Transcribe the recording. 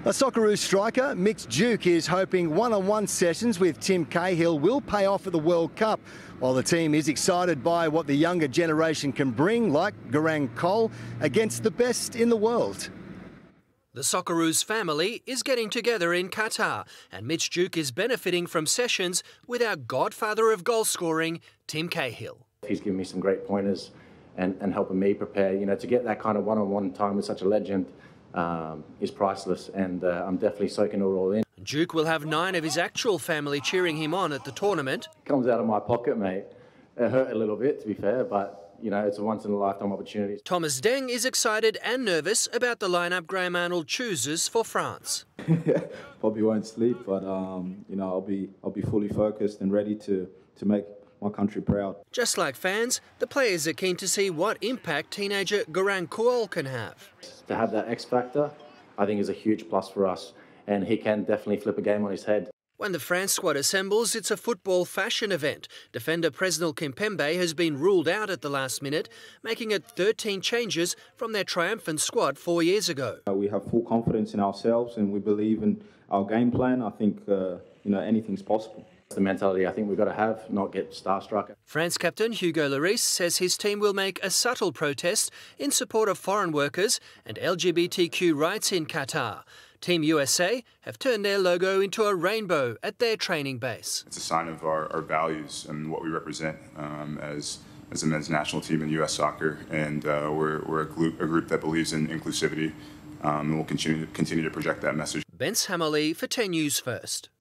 A Socceroos striker, Mitch is hoping one-on-one sessions with Tim Cahill will pay off at the World Cup, while the team is excited by what the younger generation can bring, like Cahill, against the best in the world. The Socceroos family is getting together in Qatar, and Mitch is benefiting from sessions with our godfather of goal scoring, Tim Cahill. He's given me some great pointers and helping me prepare. You know, to get that kind of one-on-one time with such a legend is priceless, and I'm definitely soaking it all in. Duke will have 9 of his actual family cheering him on at the tournament. Comes out of my pocket, mate. It hurt a little bit, to be fair, but you know, it's a once-in-a-lifetime opportunity. Thomas Deng is excited and nervous about the lineup Graham Arnold chooses for France. Probably won't sleep, but you know, I'll be fully focused and ready to make my country proud. Just like fans, the players are keen to see what impact teenager Cahill can have. To have that X factor, I think, is a huge plus for us, and he can definitely flip a game on his head. When the France squad assembles, it's a football fashion event. Defender Presnel Kimpembe has been ruled out at the last minute, making it 13 changes from their triumphant squad 4 years ago. We have full confidence in ourselves and we believe in our game plan. I think you know, anything's possible. It's the mentality I think we've got to have, not get starstruck. France captain Hugo Lloris says his team will make a subtle protest in support of foreign workers and LGBTQ rights in Qatar. Team USA have turned their logo into a rainbow at their training base. It's a sign of our values and what we represent as a men's national team in U.S. soccer, and we're a group that believes in inclusivity, and we'll continue to project that message. Ben Hammerly for 10 News First.